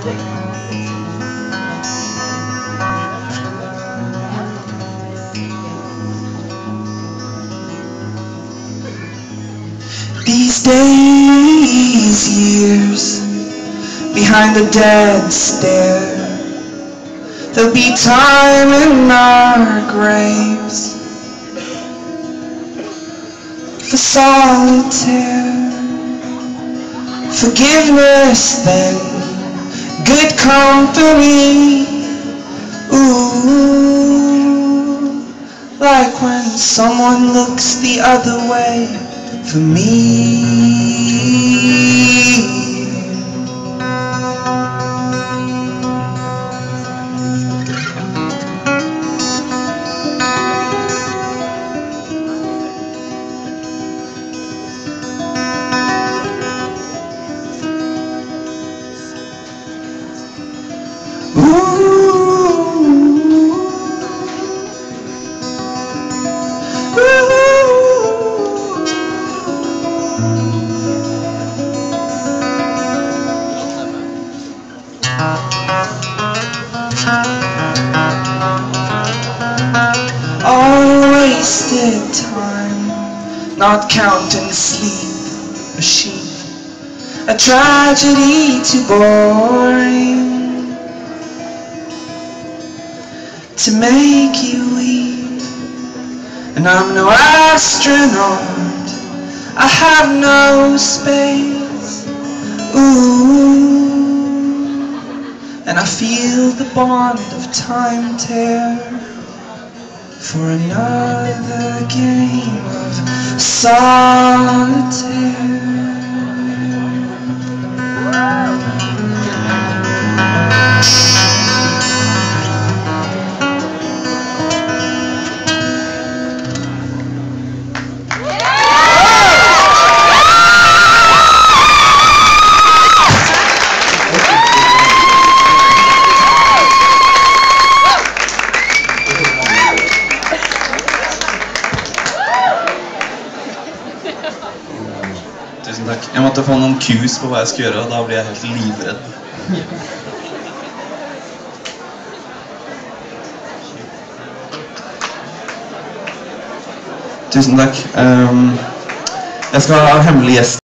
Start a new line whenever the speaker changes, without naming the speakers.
These days, years behind the dead stare, there'll be time in our graves for solitaire, forgiveness then, good company. Ooh, like when someone looks the other way for me. All wasted time, not counting sleep, a sheep, a tragedy too boring to make you weep. And I'm no astronaut, I have no space. Ooh, and I feel the bond of time tear for another game of solitaire.
Tusen takk. Jeg måtte få noen cues på hva jeg skulle gjøre, og da blir jeg helt livredd. Tusen takk. Jeg skal ha hemmelig gjest.